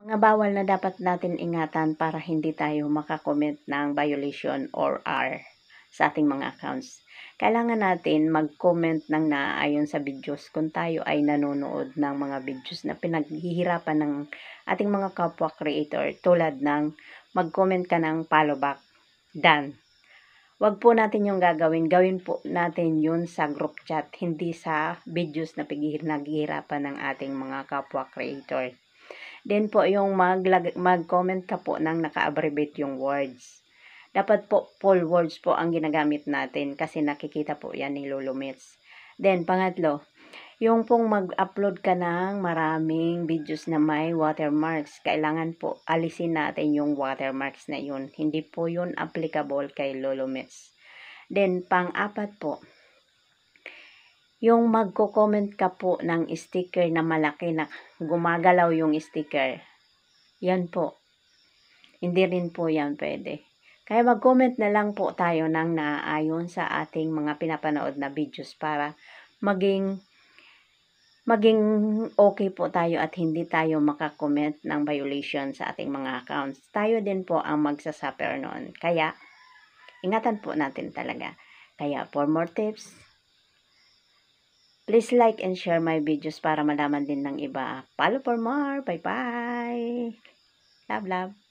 Mga bawal na dapat natin ingatan para hindi tayo makakomment ng violation or R sa ating mga accounts. Kailangan natin mag-comment ng naaayon sa videos kung tayo ay nanonood ng mga videos na pinaghihirapan ng ating mga kapwa creator, tulad ng mag-comment ka ng follow back, done. Wag po natin yung gawin po natin yun sa group chat, hindi sa videos na naghihirapan ng ating mga kapwa creator. Then po yung mag-comment ka po ng naka-abbreviate yung words. Dapat po full words po ang ginagamit natin kasi nakikita po yan ni Lolo Mits. Then pangatlo, yung pong mag-upload ka ng maraming videos na may watermarks, kailangan po alisin natin yung watermarks na yun. Hindi po yun applicable kay Lolo Mits. Then pang-apat po, yung magko-comment ka po ng sticker na malaki na gumagalaw yung sticker, yan po, hindi rin po yan pwede. Kaya mag-comment na lang po tayo ng naaayon sa ating mga pinapanood na videos para maging okay po tayo at hindi tayo makakomment ng violation sa ating mga accounts. Tayo din po ang magsasuffer noon. Kaya, ingatan po natin talaga. Kaya, for more tips, please like and share my videos para malaman din ng iba. Follow for more. Bye-bye. Love, love.